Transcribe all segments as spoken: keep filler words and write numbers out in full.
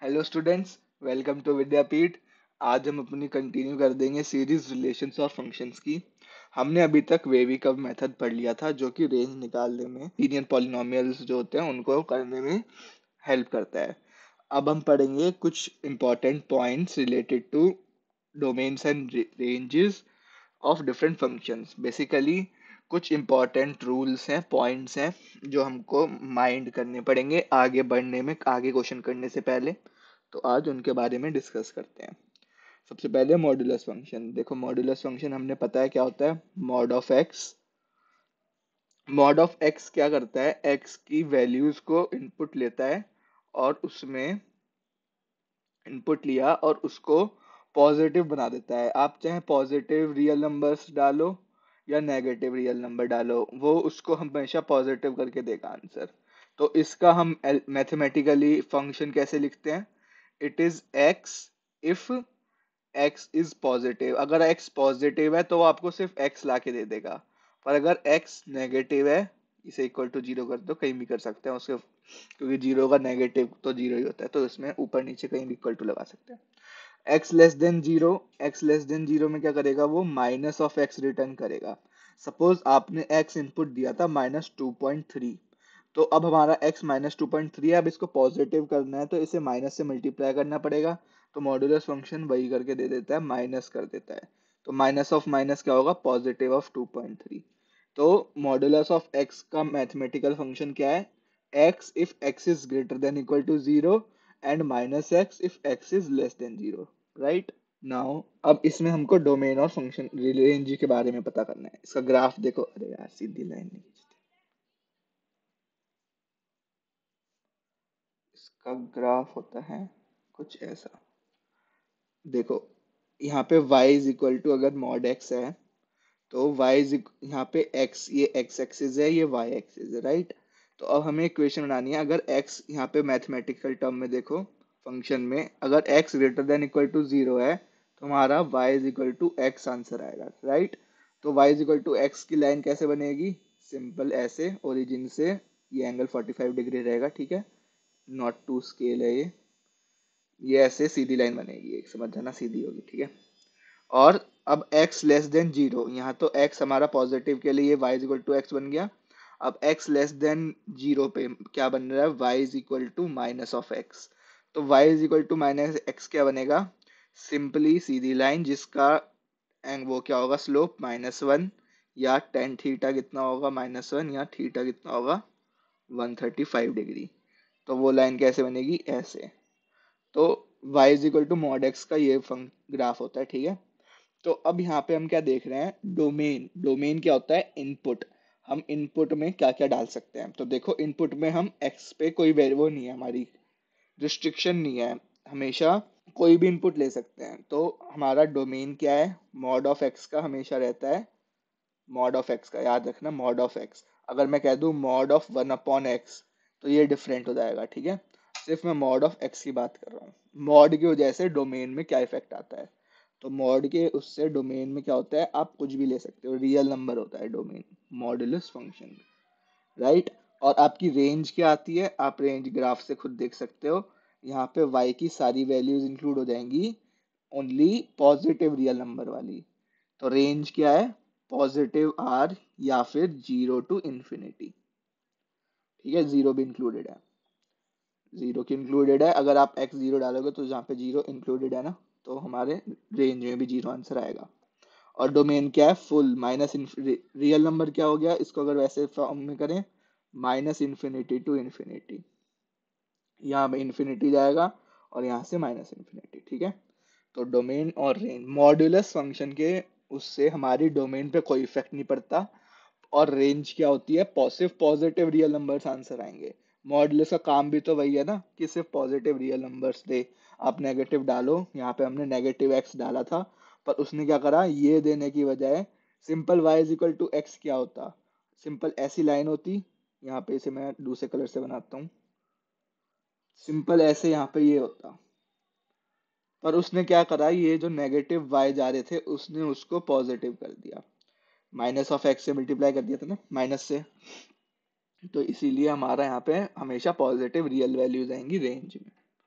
Hello students, welcome to Vidyapeeth. आज हम अपनी कंटिन्यू कर देंगे सीरीज रिलेशंस और फंक्शंस की। हमने अभी तक वेवी कर्व मेथड पढ़ लिया था जो कि रेंज निकालने में लीनियर पॉलिनोमियल्स जो होते हैं उनको करने में हेल्प करता है। अब हम पढ़ेंगे कुछ important points related to domains and ranges of different functions. Basically कुछ इंपॉर्टेंट रूल्स हैं, पॉइंट्स हैं जो हमको माइंड करने पड़ेंगे आगे बढ़ने में, आगे क्वेश्चन करने से पहले। तो आज उनके बारे में डिस्कस करते हैं। सबसे पहले मॉड्यूलस फंक्शन। देखो, मॉड्यूलस फंक्शन हमने पता है क्या होता है। Mod of x. Mod of x क्या करता है, एक्स की वैल्यूज को इनपुट लेता है और उसमें इनपुट लिया और उसको पॉजिटिव बना देता है। आप चाहे पॉजिटिव रियल नंबर्स डालो या नेगेटिव रियल नंबर डालो, वो उसको हमेशा पॉजिटिव करके देगा आंसर। तो इसका हम मैथमेटिकली फंक्शन कैसे लिखते हैं, it is x if x is positive. अगर एक्स पॉजिटिव है तो वो आपको सिर्फ एक्स ला के दे देगा, पर अगर एक्स नेगेटिव है, इसे इक्वल टू जीरो कर दो, कहीं भी कर सकते हैं उसके, क्योंकि जीरो का नेगेटिव तो जीरो ही होता है, तो इसमें ऊपर नीचे कहीं भी इक्वल टू लगा सकते हैं। X less than zero, x less than zero में क्या करेगा, वो माइनस ऑफ एक्स रिटर्न करेगा। सपोज आपने एक्स इनपुट दिया था माइनस टू पॉइंट थ्री, तो अब हमारा x minus two point three है। अब इसको पॉजिटिव करना है तो इसे माइनस से मल्टीप्लाई करना पड़ेगा। तो मॉड्यूलस फंक्शन वही करके दे देता है, माइनस कर देता है। तो माइनस ऑफ माइनस क्या होगा, positive of two point three. तो मॉड्यूलस ऑफ x का मैथमेटिकल फंक्शन क्या है, x if x is greater than equal to zero and minus x if x is less than zero. Right now अब इसमें हमको domain और function range के बारे में पता करना है। इसका ग्राफ देखो, अरे यार सीधी लाइन नहीं, इसका ग्राफ होता है कुछ ऐसा। देखो, यहाँ पे y इज इक्वल टू, अगर मॉड x है तो y इज यहाँ पे x, ये x एक्सिस है, ये y एक्सिस है, राइट। तो अब हमें इक्वेशन बनानी है। अगर x यहाँ पे मैथमेटिकल टर्म में देखो, फंक्शन में अगर x greater than equal to zero है तो हमारा y is equal to x answer आएगा, राइट। तो y is equal to x की लाइन कैसे बनेगी, सिंपल ऐसे, ओरिजिन से ये एंगल फोर्टी फाइव डिग्री रहेगा, ठीक है। नॉट टू स्केल है ये ये ऐसे सीधी लाइन बनेगी, एक समझ जाना, सीधी होगी, ठीक है। और अब x लेस देन जीरो, यहाँ तो x हमारा पॉजिटिव के लिए y is equal to x बन गया। अब x लेस देन जीरो पे क्या बन रहा है, y is equal to minus of x. तो y is equal to minus x क्या बनेगा, सिंपली सीधी लाइन जिसका एंग वो क्या होगा, स्लोप माइनस वन, या टेन थीटा कितना होगा, माइनस वन, या थीटा कितना होगा, वन थर्टी फाइव डिग्री। तो वो लाइन कैसे बनेगी, ऐसे। तो y is equal to mod x का ये ग्राफ होता है, ठीक है। तो अब यहाँ पे हम क्या देख रहे हैं, डोमेन। डोमेन क्या होता है, इनपुट। हम इनपुट में क्या क्या डाल सकते हैं, तो देखो इनपुट में हम x पे कोई वो नहीं है, हमारी रिस्ट्रिक्शन नहीं है, हमेशा कोई भी इनपुट ले सकते हैं। तो हमारा डोमेन क्या है, मॉड ऑफ x का हमेशा रहता है, मॉड ऑफ एक्स का याद रखना, मॉड ऑफ एक्स। अगर मैं कह दूं mod of one upon x तो ये डिफरेंट हो जाएगा, ठीक है। सिर्फ मैं मॉड ऑफ एक्स की बात कर रहा हूँ। मॉड की वजह से डोमेन में क्या इफेक्ट आता है, तो मॉड के उससे डोमेन में क्या होता है, आप कुछ भी ले सकते हो, रियल नंबर होता है डोमेन, मॉडुलस फंक्शन, राइट। और आपकी रेंज क्या आती है, आप रेंज ग्राफ से खुद देख सकते हो। यहाँ पे y की सारी वैल्यूज इंक्लूड हो जाएंगी, ओनली पॉजिटिव रियल नंबर वाली। तो रेंज क्या है, पॉजिटिव आर या फिर जीरो टू इंफिनिटी, ठीक है, जीरो भी इंक्लूडेड है। जीरो की इंक्लूडेड है, अगर आप एक्स जीरो डालोगे तो जहाँ पे जीरो इंक्लूडेड है ना, तो हमारे रेंज में भी जीरो आंसर आएगा। और डोमेन क्या है, फुल माइनस, रियल नंबर क्या हो गया, इसको अगर वैसे फॉर्म में करें, माइनस इन्फिनिटी टू इन्फिनिटी, यहाँ पे इन्फिनिटी जाएगा और यहाँ से माइनस इन्फिनिटी, ठीक है। तो डोमेन और रेंज, मॉड्यूलस फंक्शन के उससे हमारी डोमेन पे कोई इफेक्ट नहीं पड़ता। और रेंज क्या होती है, सिर्फ पॉजिटिव रियल नंबर्स आंसर आएंगे। मॉड्यूलस का काम भी तो वही है ना, कि सिर्फ पॉजिटिव रियल नंबर्स दे। आप नेगेटिव डालो, यहाँ पे हमने नेगेटिव एक्स डाला था, पर उसने क्या करा, ये देने की बजाय simple y is equal to x क्या होता, सिंपल ऐसी लाइन होती। यहाँ पे इसे मैं दूसरे कलर से बनाता हूँ, सिंपल ऐसे यहाँ पे ये होता। पर उसने क्या करा, ये जो नेगेटिव y जा रहे थे उसने उसको पॉजिटिव कर दिया, माइनस ऑफ एक्स से मल्टीप्लाई कर दिया था ना, माइनस से। तो इसीलिए हमारा यहाँ पे हमेशा पॉजिटिव रियल वैल्यूज आएंगी रेंज में,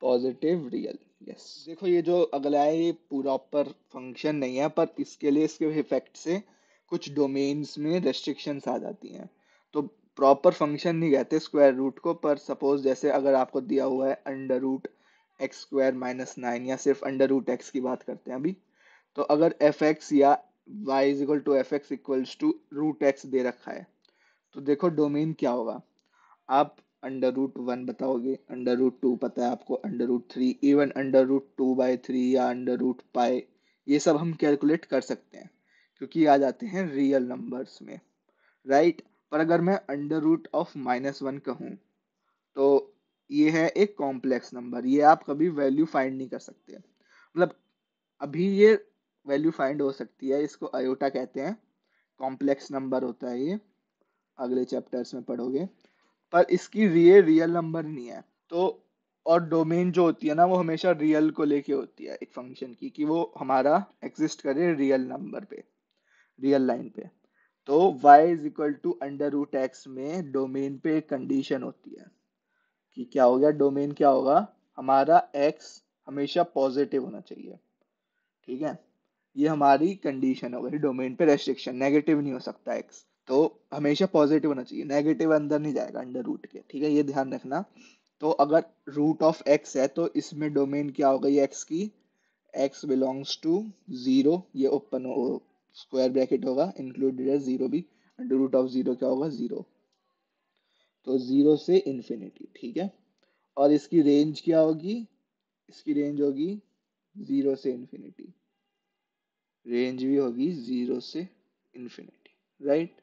पॉजिटिव रियल। यस, देखो ये जो अगला है ये प्रॉपर फंक्शन नहीं है, पर इसके लिए इसके इफेक्ट से कुछ डोमेन्स में रेस्ट्रिक्शंस आ जाती हैं। तो प्रॉपर फंक्शन नहीं कहते स्क्वायर रूट को, पर सपोज जैसे अगर आपको दिया हुआ है under root x square minus nine, या सिर्फ अंडर रूट एक्स की बात करते हैं अभी, तो अगर एफ एक्स या Y is equal to F x equals to root x दे रखा है, तो देखो डोमेन क्या होगा। आप अंडर रूट वन बताओगे, अंडर रूट टू पता है आपको, under root three, even under root two by three या अंडर रूट पाई, ये सब हम कैलकुलेट कर सकते हैं क्योंकि आ जाते हैं रियल नंबर्स में, राइट। पर अगर मैं under root of minus one कहूँ, तो ये है एक कॉम्प्लेक्स नंबर, ये आप कभी वैल्यू फाइंड नहीं कर सकते। मतलब अभी ये वैल्यू फाइंड हो सकती है, इसको अयोटा कहते हैं, कॉम्प्लेक्स नंबर होता है ये, अगले चैप्टर्स में पढ़ोगे, पर इसकी ये रियल नंबर नहीं है। तो और डोमेन जो होती है ना, वो हमेशा रियल को लेके होती है एक फंक्शन की, कि वो हमारा एग्जिस्ट करे रियल नंबर पे, रियल लाइन पे। तो y is equal to under root x में डोमेन पे एक कंडीशन होती है कि क्या हो गया, डोमेन क्या होगा, हमारा x हमेशा पॉजिटिव होना चाहिए, ठीक है। ये हमारी कंडीशन हो गई, डोमेन पे रेस्ट्रिक्शन, नेगेटिव नहीं हो सकता x, तो हमेशा पॉजिटिव होना चाहिए, नेगेटिव अंदर नहीं जाएगा अंडर रूट के, ठीक है, ये ध्यान रखना। तो अगर रूट ऑफ x है तो इसमें डोमेन क्या हो गई x की, x बिलोंग्स टू जीरो, ये ओपन स्क्वायर ब्रैकेट होगा, इंक्लूडेड है जीरो भी, अंडर रूट ऑफ जीरो क्या होगा, जीरो, तो जीरो से इन्फिनिटी, ठीक है। और इसकी रेंज क्या होगी, इसकी रेंज होगी जीरो से इन्फिनिटी, रेंज भी होगी जीरो से इन्फिनिटी, राइट।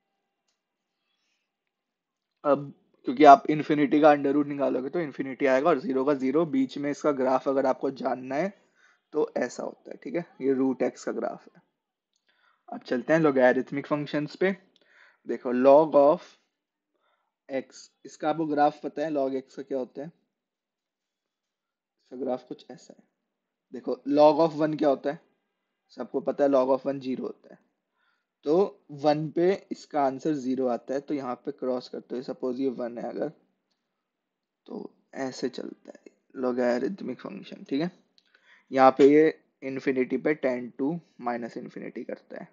अब क्योंकि आप इन्फिनिटी का अंडर रूट निकालोगे तो इन्फिनिटी आएगा, और जीरो का जीरो, बीच में इसका ग्राफ अगर आपको जानना है तो ऐसा होता है, ठीक है, ये रूट एक्स का ग्राफ है। अब चलते हैं लॉगरिथमिक फंक्शंस पे। देखो लॉग ऑफ एक्स, इसका आपको ग्राफ पता है, लॉग एक्स का क्या होता है, इसका ग्राफ कुछ ऐसा है। देखो लॉग ऑफ वन क्या होता है, सबको पता है, लॉग ऑफ वन जीरो होता है। तो वन पे इसका आंसर जीरो आता है, तो यहाँ पे क्रॉस करते हो, सपोज ये वन है अगर, तो ऐसे चलता है लॉगरिथमिक फंक्शन, ठीक है। यहाँ पे ये इन्फिनिटी पे टेन टू माइनस इन्फिनिटी करता है,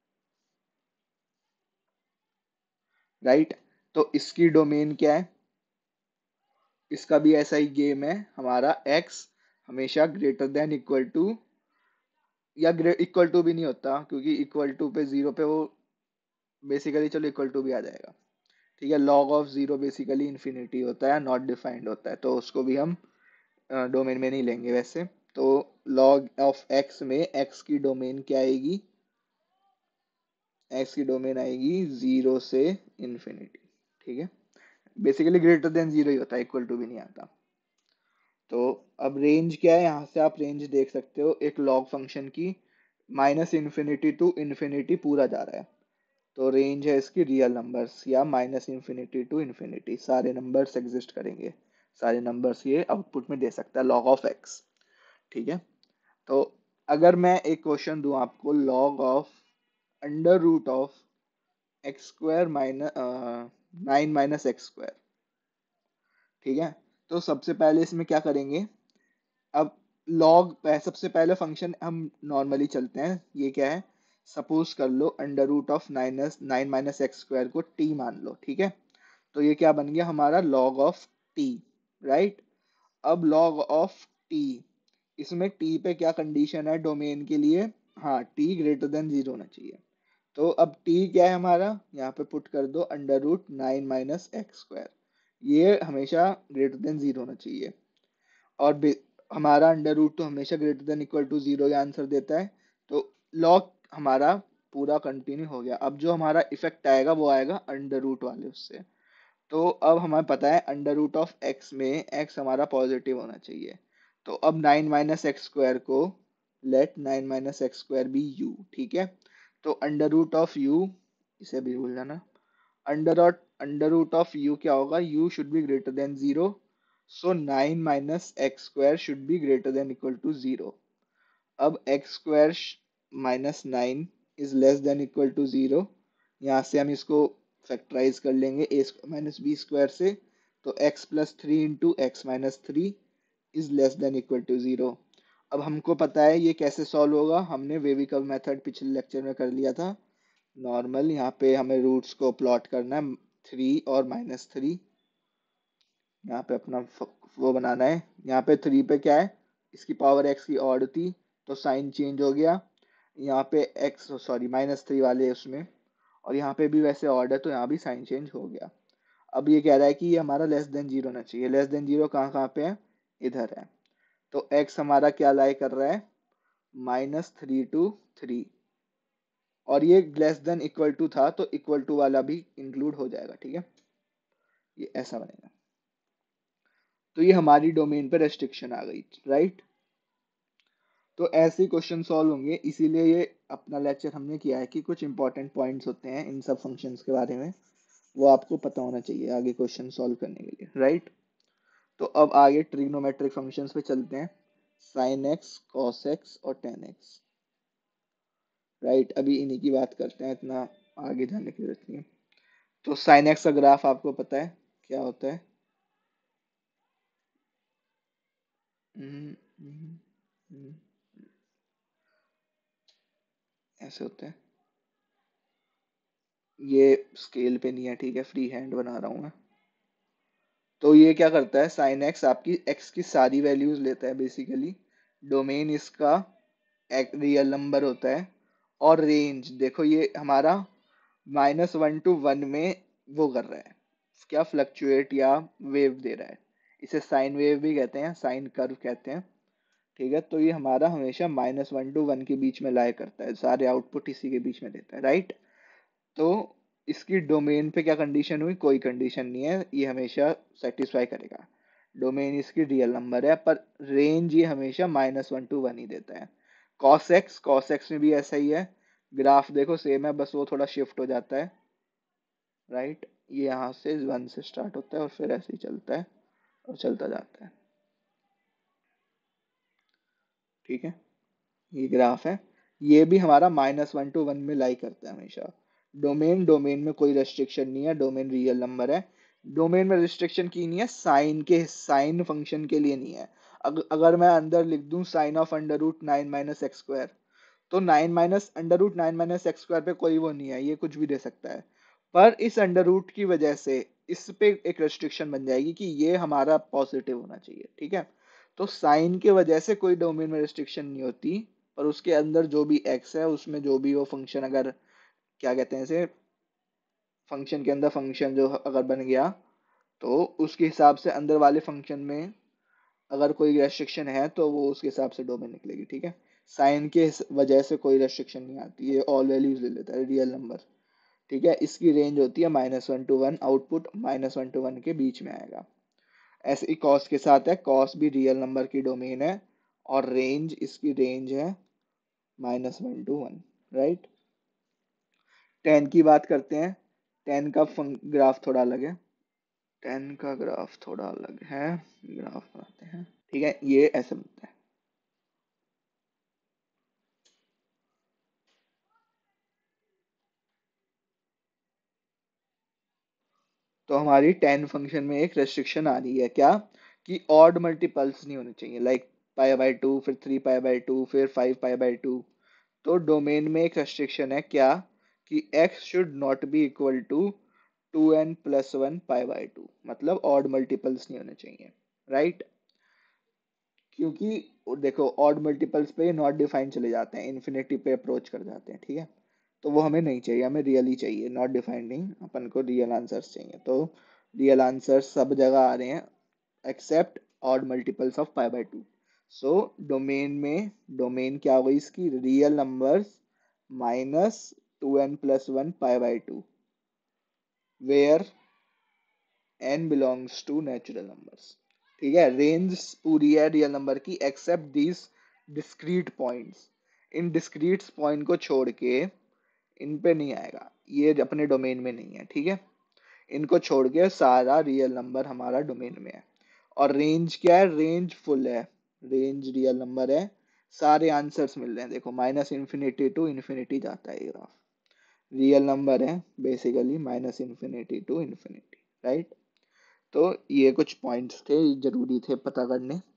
राइट। तो इसकी डोमेन क्या है, इसका भी ऐसा ही गेम है, हमारा x हमेशा ग्रेटर देन इक्वल टू, या इक्वल टू भी नहीं होता क्योंकि इक्वल टू पे जीरो पे वो बेसिकली, चलो इक्वल टू भी आ जाएगा, ठीक है। Log of zero basically infinity होता है, नॉट डिफाइंड होता है, तो उसको भी हम डोमेन में नहीं लेंगे वैसे। तो लॉग ऑफ x में x की डोमेन क्या आएगी, x की डोमेन आएगी जीरो से इन्फिनिटी, ठीक है। बेसिकली ग्रेटर देन जीरो ही होता है, इक्वल टू भी नहीं आता। तो अब रेंज क्या है, यहाँ से आप रेंज देख सकते हो एक लॉग फंक्शन की, माइनस इन्फिनिटी टू इन्फिनिटी पूरा जा रहा है, तो रेंज है इसकी रियल नंबर्स, या माइनस इन्फिनिटी टू इन्फिनिटी, सारे नंबर्स एग्जिस्ट करेंगे, सारे नंबर्स ये आउटपुट में दे सकता है लॉग ऑफ एक्स, ठीक है। तो अगर मैं एक क्वेश्चन दूं आपको, log of under root of x square minus nine minus x square, ठीक है। तो सबसे पहले इसमें क्या करेंगे, अब लॉग सबसे पहले फंक्शन हम नॉर्मली चलते हैं, ये क्या है, सपोज कर लो under root of nine nine minus x square को टी मान लो, ठीक है। तो ये क्या बन गया हमारा लॉग ऑफ टी, राइट। अब लॉग ऑफ टी, इसमें टी पे क्या कंडीशन है डोमेन के लिए, हाँ टी ग्रेटर देन जीरो होना चाहिए। तो अब टी क्या है हमारा, यहाँ पे पुट कर दो under root nine minus x square, ये हमेशा ग्रेटर देन जीरो होना चाहिए, और हमारा अंडर रूट तो हमेशा greater than equal to zero का आंसर देता है। तो लॉग हमारा पूरा कंटिन्यू हो गया। अब जो हमारा इफेक्ट आएगा वो आएगा अंडर रूट वाले उससे। तो अब हमें पता है अंडर रूट ऑफ एक्स में एक्स हमारा पॉजिटिव होना चाहिए। तो अब नाइन माइनस एक्स स्क्वायर को let nine minus x square be U, ठीक है। तो अंडर रूट ऑफ यू, इसे भी भूल जाना, under under root of U क्या होगा, U should be greater than zero, so nine minus x square should be greater than equal to zero. अब x square minus nine is less than equal to zero, यहाँ से हम इसको factorise कर लेंगे A square minus B square से, तो x plus three into x minus three is less than equal to zero. अब हमको पता है ये कैसे सॉल्व होगा, हमने वेवी कर्व मेथड पिछले लेक्चर में कर लिया था। नॉर्मल यहाँ पे हमें रूट्स को प्लॉट करना है, थ्री और माइनस थ्री, यहाँ पे अपना वो बनाना है। यहाँ पे थ्री पे क्या है, इसकी पावर एक्स की ऑड थी तो साइन चेंज हो गया, यहाँ पे एक्स सॉरी माइनस थ्री वाले उसमें, और यहाँ पे भी वैसे ऑर्डर तो यहाँ भी साइन चेंज हो गया। अब ये कह रहा है कि ये हमारा लेस देन जीरो होना चाहिए। लेस देन जीरो कहाँ कहाँ पे है, इधर है। तो x हमारा क्या लाई कर रहा है, माइनस थ्री टू थ्री, और ये लेस देन इक्वल टू था तो इक्वल टू वाला भी इंक्लूड हो जाएगा, ठीक है। ये ऐसा बनेगा। तो ये हमारी डोमेन पे रेस्ट्रिक्शन आ गई, राइट। तो ऐसे क्वेश्चन सॉल्व होंगे, इसीलिए ये अपना लेक्चर हमने किया है कि कुछ इंपॉर्टेंट पॉइंट्स होते हैं इन सब फंक्शंस के बारे में, वो आपको पता होना चाहिए आगे क्वेश्चन सॉल्व करने के लिए, राइट। तो अब आगे ट्रिग्नोमेट्रिक फंक्शंस पे चलते हैं, साइन एक्स, कॉस एक्स और टेन एक्स, राइट। अभी इन्हीं की बात करते हैं, इतना आगे जाने की जरूरत नहीं है। तो साइन एक्स का ग्राफ आपको पता है क्या होता है, हम्म, हम्म, हम्म, ऐसे होता है। ये स्केल पे नहीं है, ठीक है, फ्री हैंड बना रहा हूँ मैं। तो ये क्या करता है, साइन एक्स आपकी एक्स की सारी वैल्यूज लेता है बेसिकली, डोमेन इसका एक रियल नंबर होता है, और रेंज देखो ये हमारा माइनस वन टू वन में वो कर रहा है, क्या फ्लक्चुएट या वेव दे रहा है। इसे साइन वेव भी कहते हैं, साइन कर्व कहते हैं, ठीक है। तो ये हमारा हमेशा माइनस वन टू वन के बीच में लाया करता है, सारे आउटपुट इसी के बीच में देता है, राइट। तो इसकी डोमेन पे क्या कंडीशन हुई, कोई कंडीशन नहीं है, ये हमेशा सेटिस्फाई करेगा। डोमेन इसकी रियल नंबर है, पर रेंज ये हमेशा माइनस वन टू वन ही देता है। कॉस एक्स, कॉस एक्स में भी ऐसा ही है, ग्राफ देखो सेम है, बस वो थोड़ा शिफ्ट हो जाता है, राइट। ये यहाँ से वन से स्टार्ट होता है और फिर ऐसे ही चलता है और चलता जाता है, ठीक है। ये ग्राफ है, ये भी हमारा माइनस वन टू वन में लाई करता है हमेशा। डोमेन डोमेन में कोई रेस्ट्रिक्शन नहीं है, डोमेन रियल नंबर है। डोमेन में रिस्ट्रिक्शन की नहीं है, साइन के साइन फंक्शन के लिए नहीं है। अग, अगर मैं अंदर लिख दूं sine of under root nine minus x square, तो nine minus under root nine minus x square पे कोई वो नहीं है, ये कुछ भी दे सकता है। पर इस अंडर रूट की वजह से इस पे एक रेस्ट्रिक्शन बन जाएगी कि ये हमारा पॉजिटिव होना चाहिए, ठीक है। तो साइन के वजह से कोई डोमेन में रेस्ट्रिक्शन नहीं होती, पर उसके अंदर जो भी एक्स है उसमें जो भी वो फंक्शन, अगर क्या कहते हैं इसे, फंक्शन के अंदर फंक्शन जो अगर बन गया, तो उसके हिसाब से अंदर वाले फंक्शन में अगर कोई रेस्ट्रिक्शन है तो वो उसके हिसाब से डोमेन निकलेगी, ठीक है। साइन के वजह से कोई रेस्ट्रिक्शन नहीं आती, ये ऑल वैल्यूज ले लेता है, रियल नंबर, ठीक है। इसकी रेंज होती है minus one to one, output minus one to one के बीच में आएगा। ऐसे ही कॉस के साथ है, कॉस भी रियल नंबर की डोमेन है, और रेंज इसकी रेंज है minus one to one, right. Ten की बात करते हैं, टेन का ग्राफ थोड़ा अलग है, टेन का ग्राफ थोड़ा अलग है, ग्राफ बनाते हैं, ठीक है। ये ऐसे बनता है, तो हमारी टेन फंक्शन में एक रेस्ट्रिक्शन आ रही है, क्या, कि ऑड मल्टीपल्स नहीं होने चाहिए, लाइक पाई बाय टू, फिर थ्री पाई बाय टू, फिर फाइव पाई बाय टू। तो डोमेन में एक रेस्ट्रिक्शन है, क्या, कि x should not be equal to two n plus one pi by two, मतलब ऑड मल्टीपल्स नहीं होने चाहिए, राइट। क्योंकि देखो ऑड मल्टीपल्स पे नॉट डिफाइन चले जाते हैं, इन्फिनिटी पे अप्रोच कर जाते हैं, ठीक है। तो वो हमें नहीं चाहिए, हमें रियल ही चाहिए, नॉट डिफाइंड नहीं, अपन को रियल आंसर्स चाहिए। तो रियल आंसर्स सब जगह आ रहे हैं except odd multiples of pi by two. So domain में, डोमेन क्या होगी इसकी, real numbers minus two n plus one pi by two, where n belongs to natural numbers, ठीक है। रेंज पूरी है रियल नंबर की एक्सेप्ट दीज डिस्क्रीट पॉइंट्स, इन डिस्क्रीट पॉइंट को छोड़ के इन पे नहीं आएगा, ये अपने डोमेन में नहीं है, ठीक है। इनको छोड़ के सारा रियल नंबर हमारा डोमेन में है। और रेंज क्या है, रेंज फुल है, रेंज रियल नंबर है, सारे आंसर्स मिल रहे हैं, देखो माइनस इन्फिनिटी टू इन्फिनिटी जाता है, ये ग्राफ रियल नंबर है basically, minus infinity to infinity, right. तो ये कुछ पॉइंट्स थे, जरूरी थे पता करने।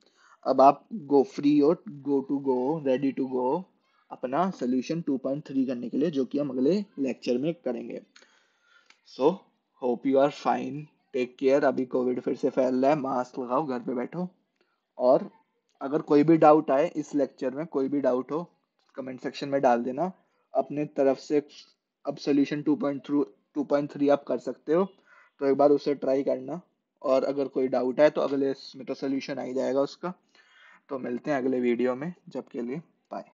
अब आप गो फ्री हो, go to go, ready to go अपना सोल्यूशन टू पॉइंट थ्री करने के लिए, जो कि हम अगले लेक्चर में करेंगे। So hope you are fine, take care. अभी कोविड फिर से फैल रहा है, मास्क लगाओ, घर पे बैठो। और अगर कोई भी डाउट आए इस लेक्चर में, कोई भी डाउट हो, कमेंट सेक्शन में डाल देना अपने तरफ से। अब solution two point through two point three आप कर सकते हो, तो एक बार उसे ट्राई करना। और अगर कोई डाउट है तो अगले इसमें तो सोल्यूशन आ ही जाएगा उसका। तो मिलते हैं अगले वीडियो में, जब के लिए